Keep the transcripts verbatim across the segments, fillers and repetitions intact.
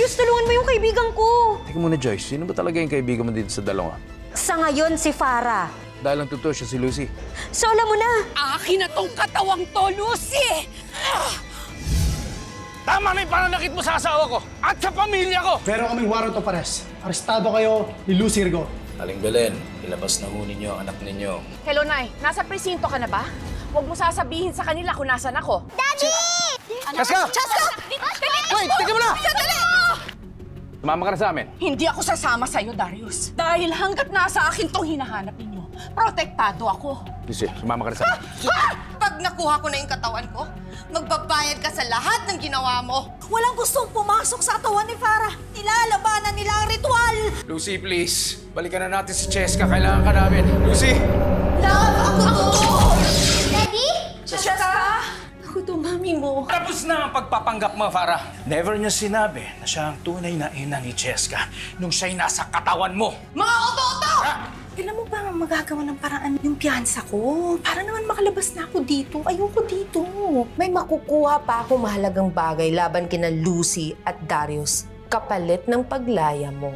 Darius, tulungan mo yung kaibigan ko. Teka muna, Joyce. Sino ba talaga yung kaibigan mo dito sa dalawa? Sa ngayon, si Farah. Dahil ang totoo siya si Lucy. So, alam mo na. Akin na tong katawang to, Lucy! Tama na yung pananakit mo sa asawa ko at sa pamilya ko! Pero kaming warrant of arrest. Arestado kayo ni Lucy Rigo. Aling Belen, ilabas na ho ninyo ang anak ninyo. Hello, Nay. Nasa presinto ka na ba? Huwag mo sasabihin sa kanila kung nasan ako. Daddy! Cheska! Cheska! Wait, tingnan mo na! Sandali! Sumama ka na sa amin. Hindi ako sasama sa'yo, Darius. Dahil hanggat nasa akin tong hinahanap ninyo, protektado ako. Lucy, sumama ka na sa amin. Ah! Pag nakuha ko na yung katawan ko, magbabayad ka sa lahat ng ginawa mo. Walang gustong pumasok sa katawan ni Farah. Nilalabanan nila ang ritual. Lucy, please. Balikan na natin si Cheska. Kailangan ka namin. Lucy! Love, ako to! Daddy? Cheska! Ako to, mami mo. Tapos na ang pagpapanggap mo, Farah. Never niya sinabi na siya ang tunay na ina ni Cheska nung siya'y nasa katawan mo. Mga oto-oto! Kailan mo ba magagawa ng paraan yung piyansa ko? Para naman makalabas na ako dito. Ayoko dito. May makukuha pa ako mahalagang bagay laban kina Lucy at Darius kapalit ng paglaya mo.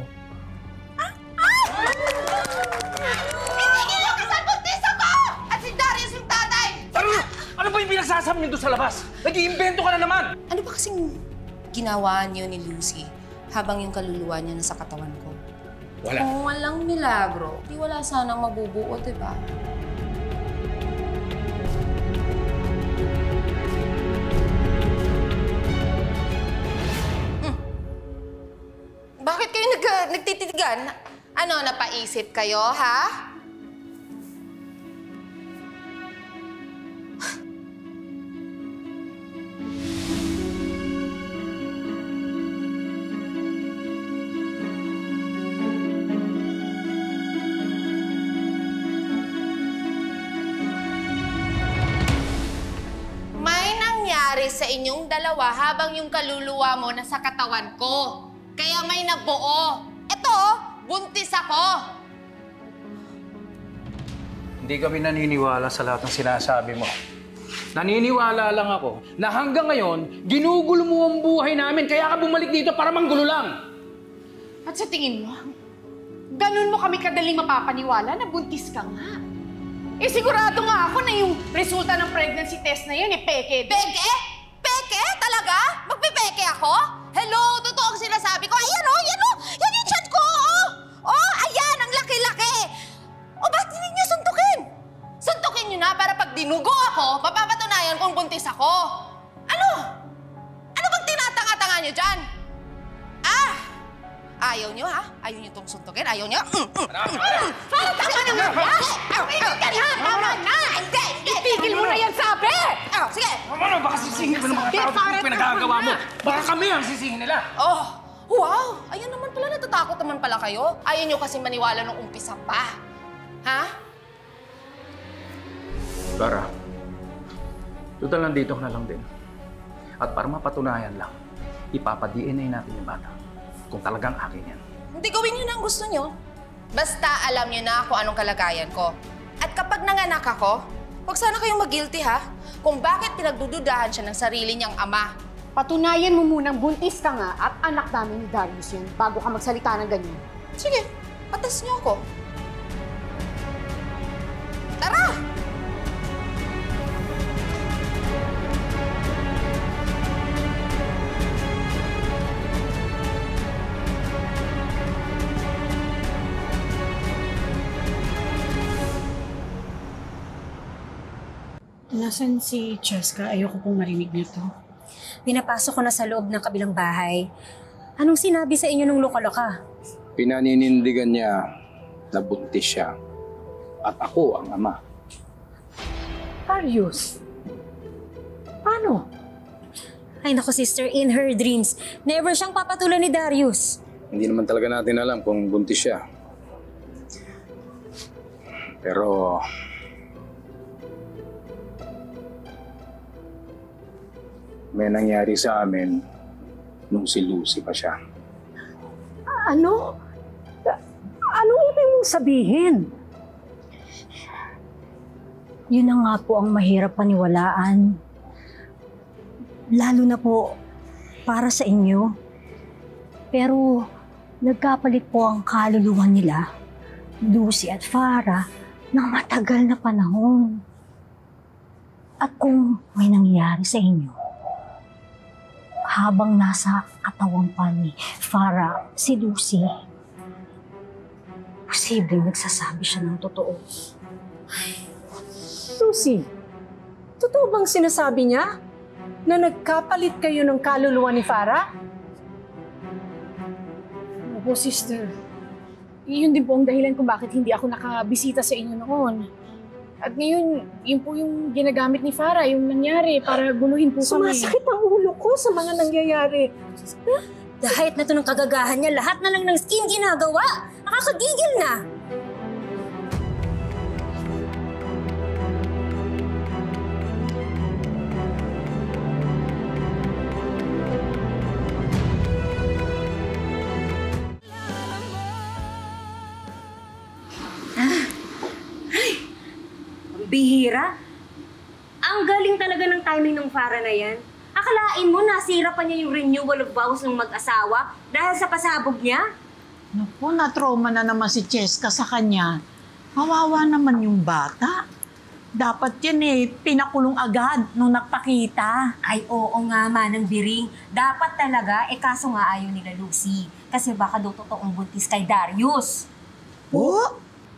Pinigil ka sa buntis ako! At si Darius yung tatay! Ano? Ano ba yung pinagsasabi niyo doon sa labas? Nag-iimbento ka na naman! Ano ba kasing ginawa niyo ni Lucy habang yung kaluluwa niya nasa katawan ko? Wala. Kung walang milagro, di wala sanang mabubuo, diba? Hmm. Bakit kayo nag nagtititigan? Ano, napaisip kayo, ha? Sa inyong dalawa habang yung kaluluwa mo nasa katawan ko. Kaya may nabuo. Ito, buntis ako. Hindi kami naniniwala sa lahat ng sinasabi mo. Naniniwala lang ako na hanggang ngayon, ginugulo mo ang buhay namin kaya ka bumalik dito para manggulo lang. At sa tingin mo, ganun mo kami kadaling mapapaniwala na buntis ka nga. Eh sigurado nga ako na yung resulta ng pregnancy test na yun eh, peke. Peke? Peke? Talaga? Magpipeke ako? Hello? Totoo ang sinasabi ko? Ayan o! Yan o! Yan yung chat ko! Oh! Oh! Ayan! Ang laki-laki! O bakit hindi niyo suntukin? Suntukin niyo na para pag dinugo ako, mapapatunayan kung buntis ako. Ano? Ano bang tinatanga-tanga niyo dyan? Ah! Ayaw niyo ha? Ayaw niyo itong suntukin? Ayaw niyo? Mm, mm, mm. Para tama na nga! Tumigil ka na! Tama na! Hindi! Hindi! Itigil mo na yan, sabi! Oh, sige! Ano? Baka sisingin mo ng mga tao kung pinagagawa mo. Baka kami ang sisingin nila. Oh! Wow! Ayan naman pala, natatakot naman pala kayo. Ayaw niyo kasi maniwala nung umpisa pa. Ha? Farah, total nandito ka na lang din. At para mapatunayan lang, ipapa-D N A natin yung bata. Kung talagang akin yan. Hindi gawin niyo na ang gusto niyo. Basta alam niyo na kung anong kalagayan ko. At kapag nanganak ako, huwag sana kayong mag-guilty ha, kung bakit pinagdududahan siya ng sarili niyang ama. Patunayan mo munang buntis ka nga at anak namin ni Darius yan bago ka magsalita ng ganyan. Sige, patas niyo ako. Tara! Nasaan si Cheska? Ayoko pong marinig nito. Pinapasok ko na sa loob ng kabilang bahay. Anong sinabi sa inyo nung loka-loka? Pinaninindigan niya na buntis siya. At ako ang ama. Darius? Paano? Ay naku sister, in her dreams, never siyang papatulan ni Darius. Hindi naman talaga natin alam kung buntis siya. Pero may nangyari sa amin nung si Lucy pa siya. Ano? Anong ibig mong sabihin? Yun na nga po ang mahirap paniwalaan. Lalo na po para sa inyo. Pero nagkapalit po ang kaluluwa nila, Lucy at Farah, ng matagal na panahon. At kung may nangyari sa inyo, habang nasa katawan pa ni Farah si Lucy, posibleng nagsasabi siya ng totoo. Lucy, totoo bang sinasabi niya na nagkapalit kayo ng kaluluwa ni Farah? Opo, sister. Yun din po ang dahilan kung bakit hindi ako nakabisita sa inyo noon. At ngayon, yun po yung ginagamit ni Farah, yung nangyari para guluhin po kami. Sumasakit ang ulo ko sa mga nangyayari. Dahil na to ng kagagahan niya, lahat na lang ng skin ginagawa. Nakakagigil na. Bihira. Ang galing talaga ng timing ng Farah na yan. Akalain mo, nasira pa niya yung renewal of vows ng mag-asawa dahil sa pasabog niya? Naku, na-trauma na naman si Cheska sa kanya. Kawawa naman yung bata. Dapat yan eh, pinakulong agad nung nagpakita. Ay, oo nga, Manang Biring. Dapat talaga, eh kaso nga ayaw nila Lucy. Kasi baka daw totoong buntis kay Darius. Po?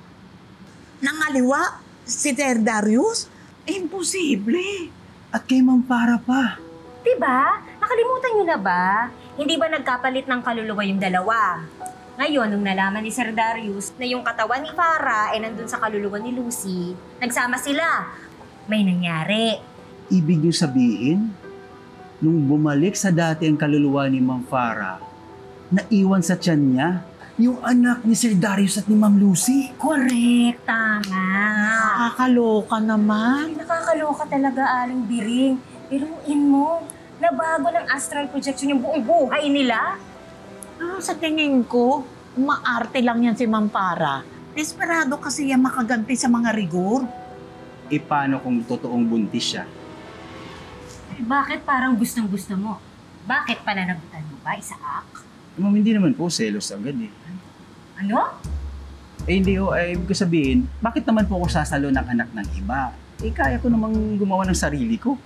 Nangaliwa? Si Sir Darius? Imposible. At kay Ma'am Farah pa. Diba? Nakalimutan niyo na ba? Hindi ba nagkapalit ng kaluluwa yung dalawa? Ngayon, nung nalaman ni Sir Darius na yung katawan ni Farah ay nandun sa kaluluwa ni Lucy, nagsama sila. May nangyari. Ibig niyo sabihin, nung bumalik sa dati ang kaluluwa ni Ma'am Farah, naiwan sa tiyan niya yung anak ni Sir Darius at ni Ma'am Lucy. Correct, tama. Nakakaloka naman. Ay, nakakaloka talaga, Aling Biring. Iruin mo, nabago ng astral projection yung buong buhay nila. Ah, sa tingin ko, umaarte lang yan si Ma'am Farah. Desperado kasi yan makaganti sa mga rigor. E paano kung totoong buntis siya? Eh, bakit parang gustong-gusto mo? Bakit pananagutan mo ba, Isaac? Ma'am, hindi naman po selos agad eh. Ano? Eh hindi ko, eh, ibig ko sabihin, bakit naman po ako sasalo ng anak ng iba? Eh kaya ko namang gumawa ng sarili ko.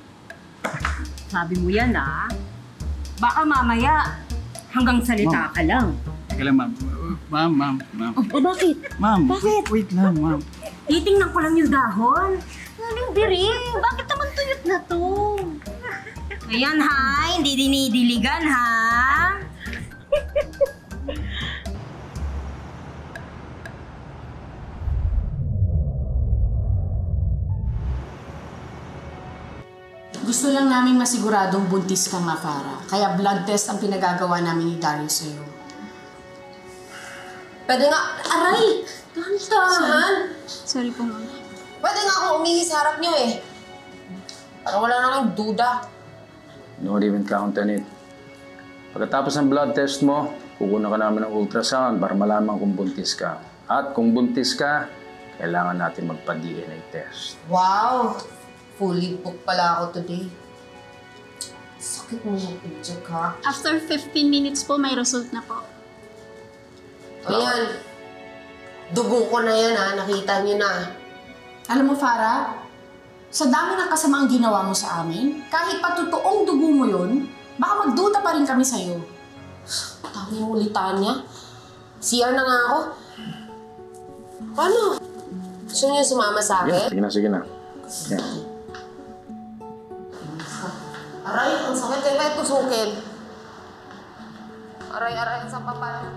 Sabi mo yan, ah. Baka mamaya, hanggang salita ka lang. Teka lang, ma'am. Ma'am, ma'am, ma'am. Oh, bakit? Ma'am, Bakit? wait lang, ma'am. Titingnan ko lang yung dahon. Aling Biring, bakit naman tuyot na to? Ayan ha, hindi dinidiligan ha. Gusto lang namin masiguradong buntis ka nga, Farah. Kaya blood test ang pinagagawa namin ni Darius sa'yo. Pwede nga, aray! Dahan-dahan! Sorry po, ma'am. Pwede nga akong umihi sa harap niyo eh. Para wala na kang duda. Don't even count on it. Pagkatapos ng blood test mo, kukunan ka namin ng ultrasound para malaman kung buntis ka. At kung buntis ka, kailangan natin magpa-D N A test. Wow! Fully booked pala ako today. Sakit mo yung picture ka. After fifteen minutes po, may result na po. Ayan. Dugo ko na yan ha. Nakita niyo na. Alam mo, Farah, sa dami ng kasamaang ginawa mo sa amin, kahit pa totoong dugo mo yun, baka magduda pa rin kami sa'yo. Tama yung ulitan niya. C R na nga ako. Paano? Gusto niyo sumama sa akin? Sige na, sige na. Sige na. Aray, ang sakit. Kaya kahit tusukin. Aray, aray. Ang sapa pala.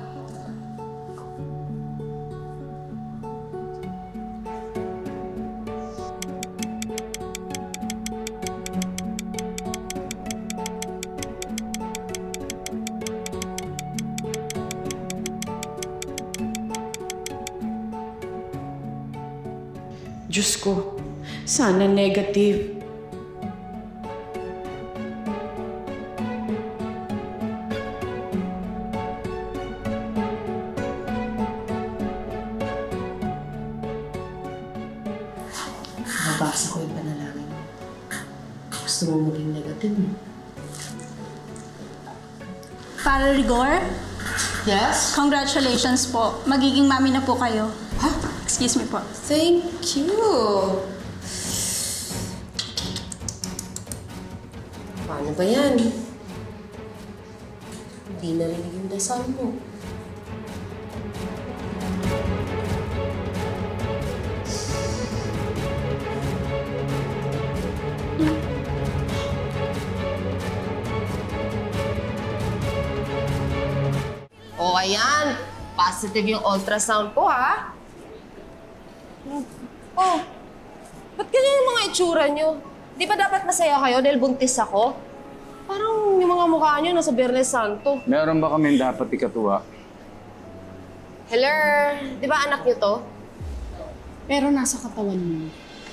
Diyos ko, sana negative. Nabasa ko yung panalangin mo. Gusto mo maging negative, no? Farah Rigor? Yes? Congratulations po. Magiging mami na po kayo. Huh? Excuse me po. Thank you. Paano ba yan? Hindi narinig yung dasal mo. O, ayan. Positive yung ultrasound ko, ha? Oh, ba't ganyan yung mga itsura nyo? Di ba dapat masaya kayo dahil buntis ako? Parang yung mga mukha nyo nasa Biyernes Santo. Meron ba kami dapat ikatuwa? Hello? Di ba anak nyo to? Pero nasa katawan mo.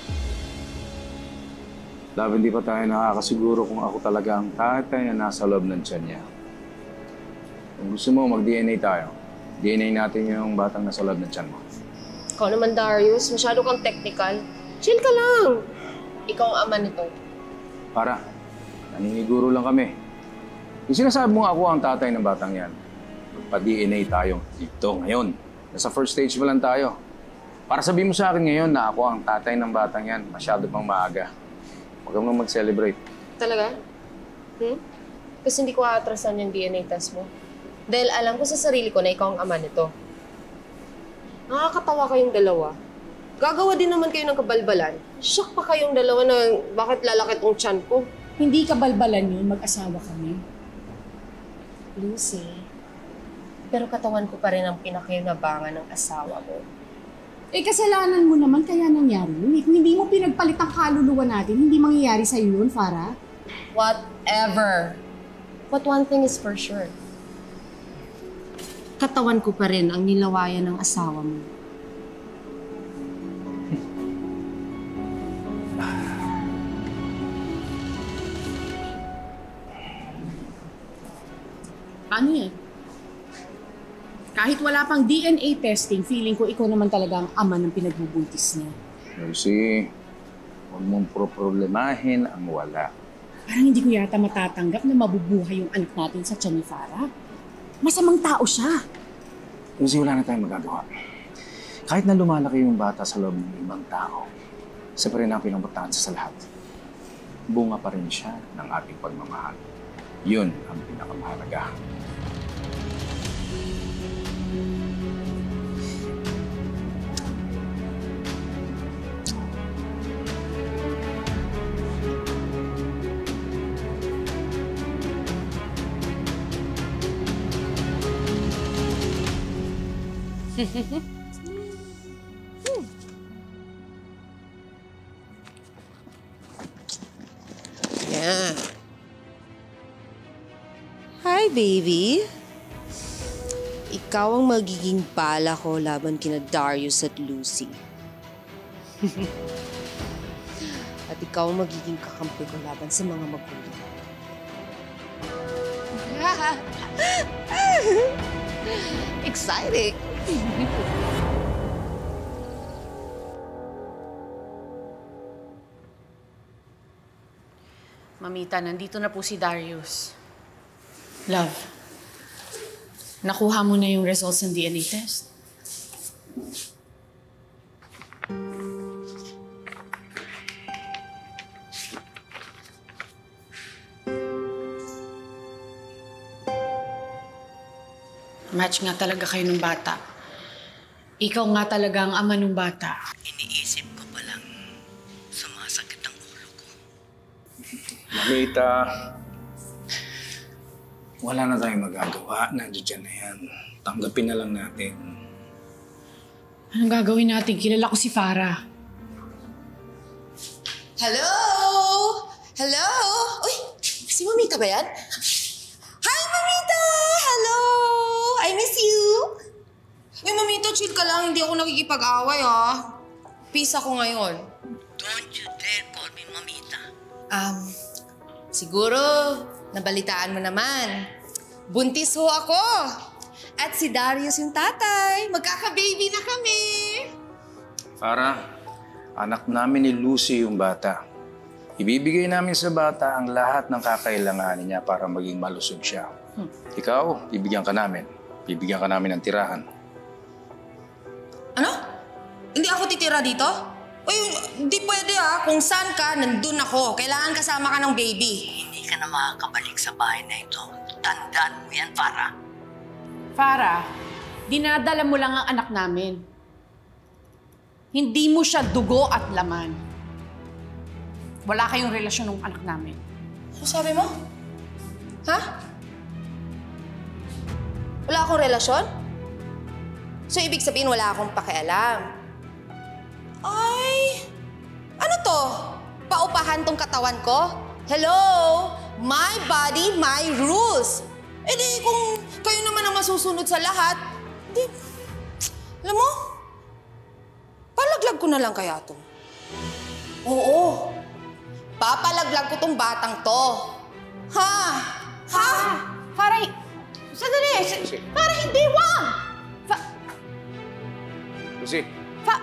Dapat hindi pa tayo nakakasiguro kung ako talaga ang tatay na nasa loob ng tiyan niya. Kung gusto mo, mag-D N A tayo. D N A natin yung batang nasa loob ng tiyan mo. Ikaw naman, Darius. Masyado kang technical. Chill ka lang. Ikaw ang ama nito. Para, naniniguro lang kami. Yung sinasabi mo ako ang tatay ng batang yan. Pa-D N A tayo. Dito, ngayon. Nasa first stage pa lang tayo. Para sabihin mo sa akin ngayon na ako ang tatay ng batang yan, masyado pang maaga. Huwag kang mag-celebrate. Talaga? Hmm? Kasi hindi ko aatrasan yung D N A test mo. Dahil alam ko sa sarili ko na ikaw ang ama nito. Nakakatawa kayong dalawa. Gagawa din naman kayo ng kabalbalan. Shock pa kayong dalawa na bakit lalaki tong tiyan ko. Hindi kabalbalan yun, mag-asawa kami. Lucy, pero katawan ko pa rin ang pinakinabangan ng asawa mo. Eh, kasalanan mo naman kaya nangyari yun. Eh, kung hindi mo pinagpalit ang kaluluwa natin, hindi mangyayari sa'yo yun, Farah. Whatever. But one thing is for sure. Katawan ko pa rin ang nilawayan ng asawa mo. Paano yan? Kahit wala pang D N A testing, feeling ko ikaw naman talaga ang ama ng pinagbubuntis niya. Lucy, huwag mong pro-problemahin ang wala. Parang hindi ko yata matatanggap na mabubuhay yung anak natin sa tiyan ni Farah. Masamang tao siya. Lucy, wala na tayong magagawa. Kahit na lumalaki yung bata sa loob ng ibang tao, isa pa rin ang pinamportansya sa lahat. Bunga pa rin siya ng ating pagmamahal. Yun ang pinakamahalaga. Yeah. Hi, baby. Ikaw ang magiging bala ko laban kina Darius at Lucy. At ikaw ang magiging kakampi ko laban sa mga magulang. Exciting! Mamita, nandito na po si Darius. Love, nakuha mo na yung results ng D N A test? Match nga talaga kayo ng bata. Ikaw nga talaga ang ama ng bata. Iniisip ko pa lang, sumasakit ang ulo ko. Mamita, wala na tayong magagawa. Nandiyan na yan. Tanggapin na lang natin. Anong gagawin natin? Kilala ko si Farah. Hello? Hello? Uy, si Mamita ba yan? Hi, Mamita! Hello! I miss you! Uy, Mamita, chill ka lang. Hindi ako nakikipag-away, ah. Peace ako ngayon. Don't you dare call me Mamita. Um, siguro, nabalitaan mo naman. Buntis ho ako. At si Darius yung tatay. Magkaka-baby na kami. Farah, anak namin ni Lucy yung bata. Ibibigay namin sa bata ang lahat ng kakailanganin niya para maging malusog siya. Ikaw, bibigyan ka namin. Bibigyan ka namin ng tirahan. Ano? Hindi ako titira dito? Uy, hindi pwede ah. Kung saan ka, nandun ako. Kailangan kasama ka ng baby. Hindi ka na makakabalik sa bahay na ito. Tandaan mo yan, Farah. Farah, dinadala mo lang ang anak namin. Hindi mo siya dugo at laman. Wala kayong relasyon ng anak namin. Ano sabi mo? Ha? Wala akong relasyon? So, ibig sabihin wala akong pakialam. Ay, ano to? Paupahan tong katawan ko? Hello? My body, my rules. Eh di, kung kayo naman ang masusunod sa lahat, di, alam mo, palaglag ko na lang kaya to. Oo, papalaglag ko tong batang to. Ha? Ha? Farah, sandali. Farah, hindi, wag! Fa- Lucy. Fa-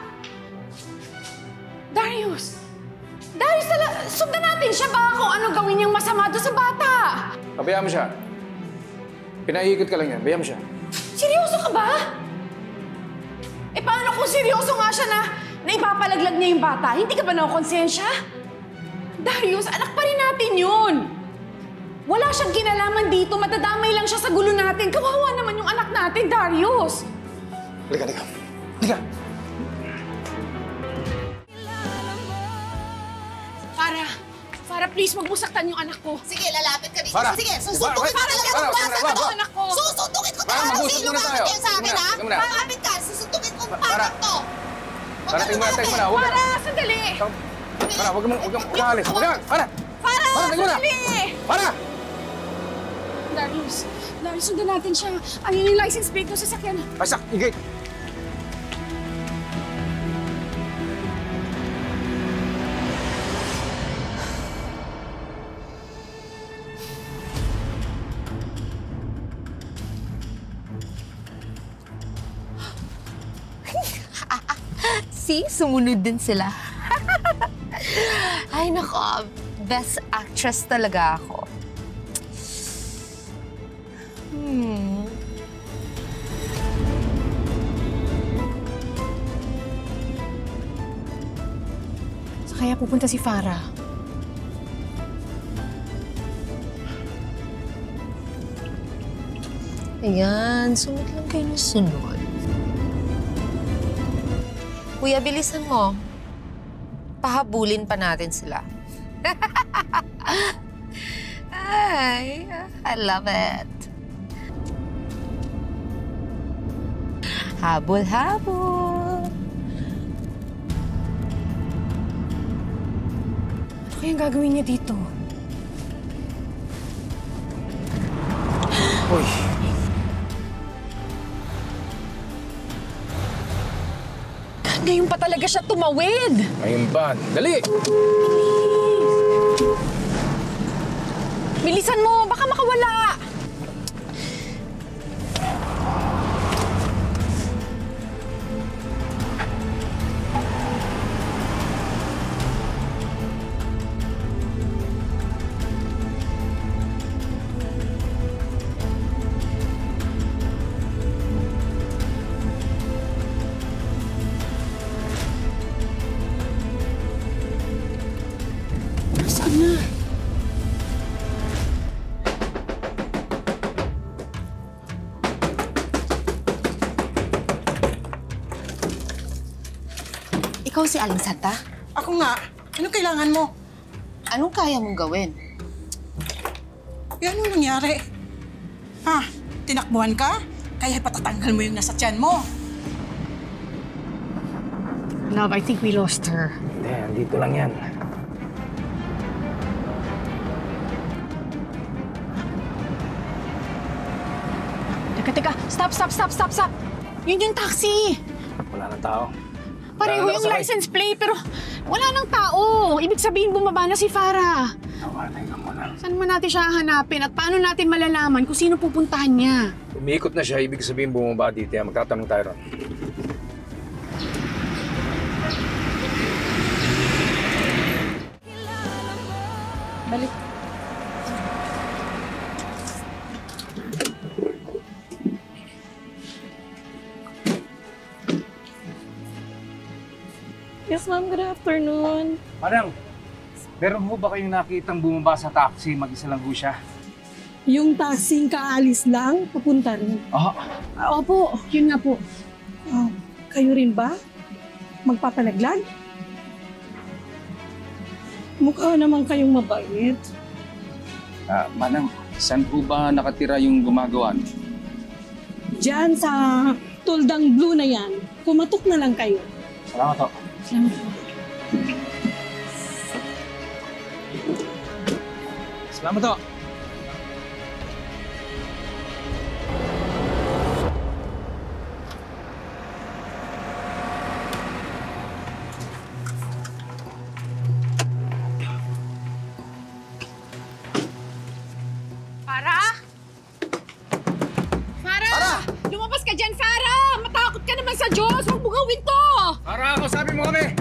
Darius! Darius, tala, sundan natin siya ba kung ano gawin niyang masama doon sa bata? Pabayaan mo siya. Pinaiikot ka lang yan. Bayaan mo siya. Seryoso ka ba? Eh paano kung seryoso nga siya na, na ipapalaglag niya yung bata? Hindi ka ba nakonsensya? Darius, anak pa rin natin yun. Wala siyang kinalaman dito. Matadamay lang siya sa gulo natin. Kawawa naman yung anak natin, Darius. Halika, halika. Halika. Farah, Farah, please, wag mo saktan yung anak ko. Sige, lalapit ka dito. Farah! Sige, Farah, susundukin ko Farah, talaga Farah, kung Farah, basa Farah, ko. anak ko. Susundukin ko Farah, talaga kung mag-usap sino muna bakit tayo. yan sa akin, Muna, ha? tingnan muna. Lalapit ka, susundukin ko Farah. bakit to. Farah, tingnan mo, tingnan mo na. Huwag ka na. Farah, sandali. Farah, huwag mo, huwag mo, huwag kang alis. Huwag ka. Farah! Farah, Farah, tingnan mo na. sandali. Farah! Darius, Darius, sundan natin siya. Ayun yung license plate ng sasakyan. Pasak, igay. See, sumunod din sila. Ay, nako. Best actress talaga ako. Hmm. So kaya pupunta si Farah. Ayan, sunod lang kayo ng sunod. Kuya, bilisan mo. Pahabulin pa natin sila. Ay, I love it. Habol-habol. Ano kayang gagawin niya dito? Uy. Ngayon pa talaga siya tumawid. Ngayon ba? Dali! Bilisan mo, baka makawala. Nasaan na? Ikaw si Aling Santa? Ako nga. Anong kailangan mo? Anong kaya mong gawin? Eh, anong nangyari? Ha? Tinakbuhan ka? Kaya patatanggal mo yung nasa tiyan mo. Love, I think we lost her. Hindi, andito lang yan. Teka, teka. Stop, stop, stop, stop, stop. Yun yung taxi. Wala nang tao. Pareho Wala yung nakasakay. license plate, pero wala nang tao. Ibig sabihin, bumaba na si Farah. Tawanan ka muna. Saan man natin siya hahanapin at paano natin malalaman kung sino pupuntahan niya? Umiikot na siya, ibig sabihin bumaba dito. Yan, magtatanong tayo ron. Balik. Yes, ma'am. Good afternoon. Madam, meron ho ba kayong nakitang bumaba sa taxi? Mag-isa lang ho siya. Yung taxing kaalis lang, papunta rin. Ah, Ah, opo, yun nga po. Ah, kayo rin ba? Magpapalaglag? Mukha naman kayong mabait. Ah, Manang, saan po ba nakatira yung gumagawa? Diyan sa tuldang blue na yan, kumatok na lang kayo. Salamat ho. Salamat po. Salamat ho. Farah? Farah! Lumabas ka dyan, Farah! Matakot ka naman sa Diyos! Huwag mo gawin to! Para ako, sabi mo kami!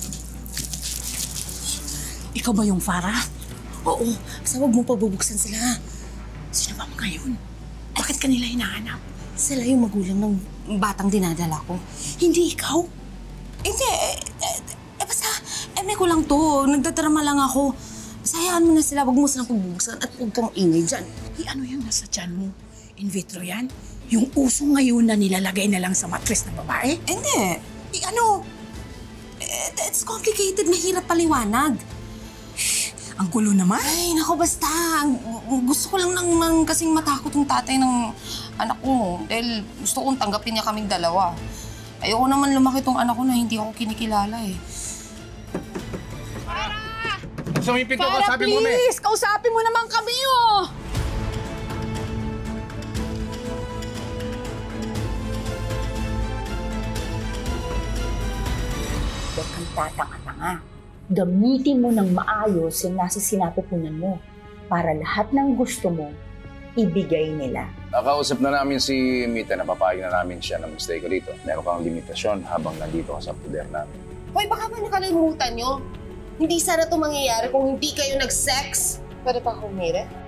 Ikaw ba yung Farah? Oo, basta huwag mo pabubuksan sila. Sino ba mga yun? Bakit kanila hinahanap? Sila yung magulang ng batang dinadala ko. Hindi ikaw? Hindi, eh, eh, eh basta, eme ko lang to. Nagdadrama lang ako. Basta hayaan mo na sila, huwag mo silang pabubuksan at huwag kang ingay dyan. Eh, ano yung nasa tiyan mo? In vitro yan? Yung uso ngayon na nilalagay na lang sa mattress ng babae? Hindi. Eh, ano? Eh, it's complicated, mahirap paliwanag. Ang gulo naman. Ay, naku, basta. Gusto ko lang nang kasing matakot yung tatay ng anak ko. Dahil gusto kong tanggapin niya kaming dalawa. Ayoko naman lumaki tong anak ko na hindi ako kinikilala eh. Gusto mo yung pinto ko, Farah, sabi mo kami! please! Kausapin mo naman kami, oh! Huwag kang tatanga-tanga. Gamitin mo ng maayos yung nasa sinapupunan mo para lahat ng gusto mo, ibigay nila. Nakausap na namin si Mita na papayag na namin siya na magstay ko dito. Meron kang limitasyon habang nandito ka sa puder namin. Hoy, baka ba nakalimutan nyo? Hindi sana ito mangyayari kung hindi kayo nag-sex. Pwede pa ako umire?